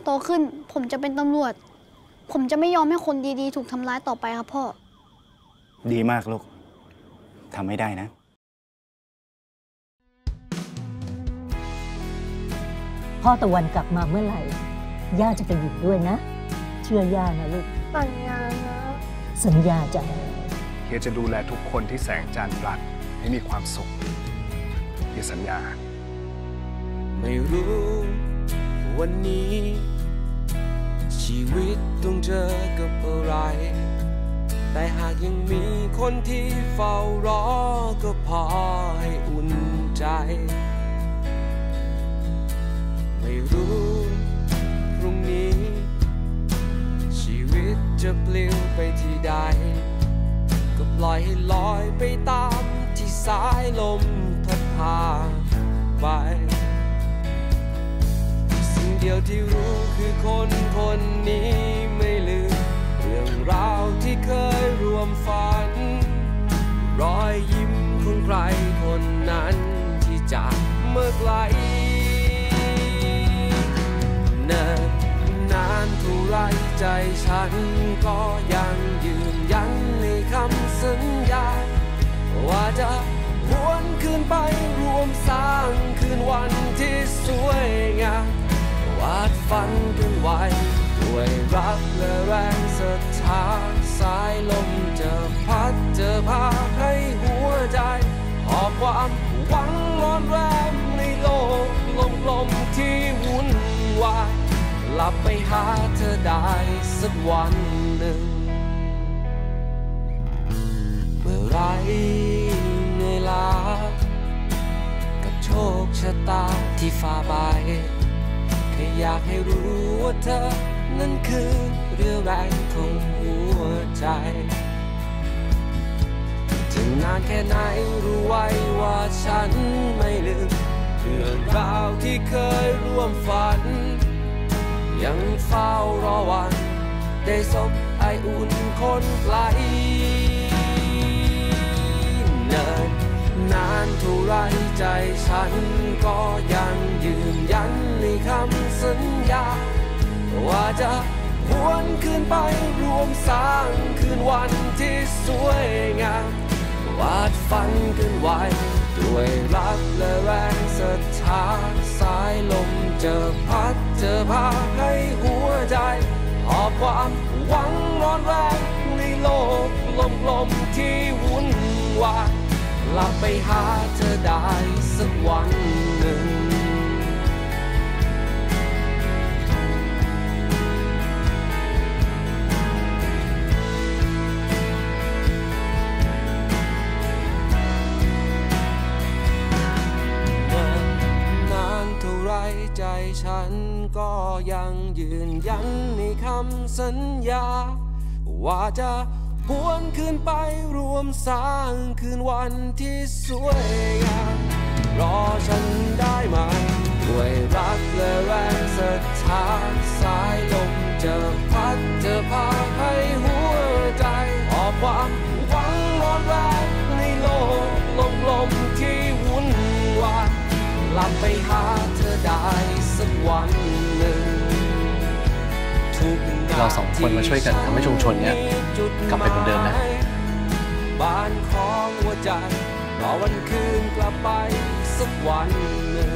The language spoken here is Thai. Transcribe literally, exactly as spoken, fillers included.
โตขึ้นผมจะเป็นตำรวจผมจะไม่ยอมให้คนดีๆถูกทำร้ายต่อไปครับพ่อดีมากลูกทำให้ได้นะพ่อตะวันกลับมาเมื่อไหร่ย่าจะไปอยู่ด้วยนะเชื่อย่านะลูกสัญญานะสัญญาจ้ะเฮียจะดูแลทุกคนที่แสงจันทร์รักให้มีความสุขเฮียสัญญาไม่รู้วันนี้ชีวิตต้องเจอกับอะไรแต่หากยังมีคนที่เฝ้ารอก็พอให้อุ่นใจไม่รู้พรุ่งนี้ชีวิตจะปลิวไปที่ใดก็ปล่อยให้ลอยไปตามที่สายลมพัดพาไปสิ่งเดียวที่รู้คือคนคนนี้ไม่ลืมเรื่องราวที่เคยร่วมฝันรอยยิ้มของใครคนนั้นที่จากเมื่อไกลเนิ่นนานเท่าไรใจฉันก็ยังยืนยันในคำสัญญาว่าจะหวนคืนไปรวมสร้างคืนวันที่สวยงามวาดฝันกันไว้ด้วยรักและแรงศรัทธาสายลมจะพัดจะพาให้หัวใจหอบความหวังร้อนแรงในโลกลมๆที่วุ่นวายกลับไปหาเธอได้สักวันหนึ่งเมื่อไรเหนื่อยล้ากับโชคชะตาที่ฟ้าไปแค่อยากให้รู้ว่าเธอนั้นคือเรี่ยวแรงของหัวใจถึงนานแค่ไหนรู้ไว้ว่าฉันไม่ลืมเรื่องราวที่เคยร่วมฝันยังเฝ้ารอวันได้สบไออุ่นคนไกลเนิ่นนานเท่าไรใจฉันก็ยังยืนยันในคำสัญญาว่าจะหวนคืนไปรวมสร้างคืนวันที่สวยงามวาดฝันกันไว้ด้วยรักและแรงศรัทธาสายลมจะพัดจะพาให้หัวใจหอบความหวังร้อนแรงในโลกลมๆที่วุ่นวายกลับไปหาเธอได้สักวันหนึ่งใจฉันก็ยังยืนยันในคำสัญญาว่าจะหวนคืนไปรวมสร้างคืนวันที่สวยงามรอฉันได้ไหมด้วยรักและแรงศรัทธาสายลมจะพัดจะพาให้หัวใจออกความหวังร้อนแรงในโลกลมๆที่วุ่นวายกลับไปหาเธอได้สักวันหนึ่งเราสองคนมาช่วยกันทำให้ชุมชนเนี้ยกลับไปเหมือนเดิมนะบ้านของหัวใจรอวันคืนกลับไปสักวันหนึ่ง